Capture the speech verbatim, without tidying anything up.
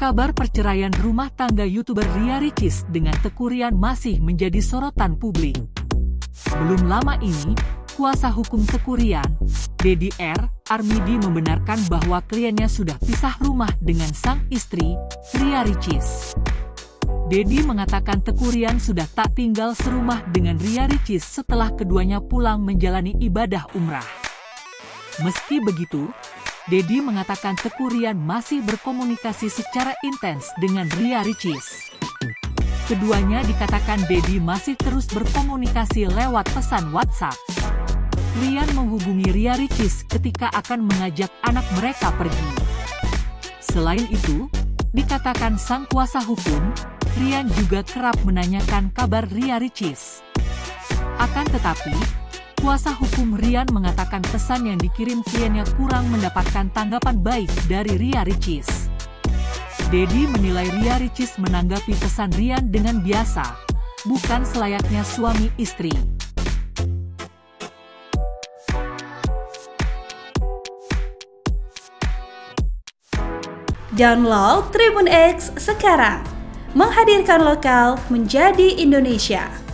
Kabar perceraian rumah tangga YouTuber Ria Ricis dengan Teuku Ryan masih menjadi sorotan publik. Belum lama ini, kuasa hukum Teuku Ryan, Deddy R. Armidi membenarkan bahwa kliennya sudah pisah rumah dengan sang istri, Ria Ricis. Deddy mengatakan Teuku Ryan sudah tak tinggal serumah dengan Ria Ricis setelah keduanya pulang menjalani ibadah umrah. Meski begitu, Deddy mengatakan Teuku Ryan masih berkomunikasi secara intens dengan Ria Ricis. Keduanya dikatakan Deddy masih terus berkomunikasi lewat pesan WhatsApp. Ryan menghubungi Ria Ricis ketika akan mengajak anak mereka pergi. Selain itu, dikatakan sang kuasa hukum, Ryan juga kerap menanyakan kabar Ria Ricis. Akan tetapi, kuasa hukum Ryan mengatakan pesan yang dikirim kliennya kurang mendapatkan tanggapan baik dari Ria Ricis. Deddy menilai Ria Ricis menanggapi pesan Ryan dengan biasa, bukan selayaknya suami istri. Download Tribun X sekarang, menghadirkan lokal menjadi Indonesia.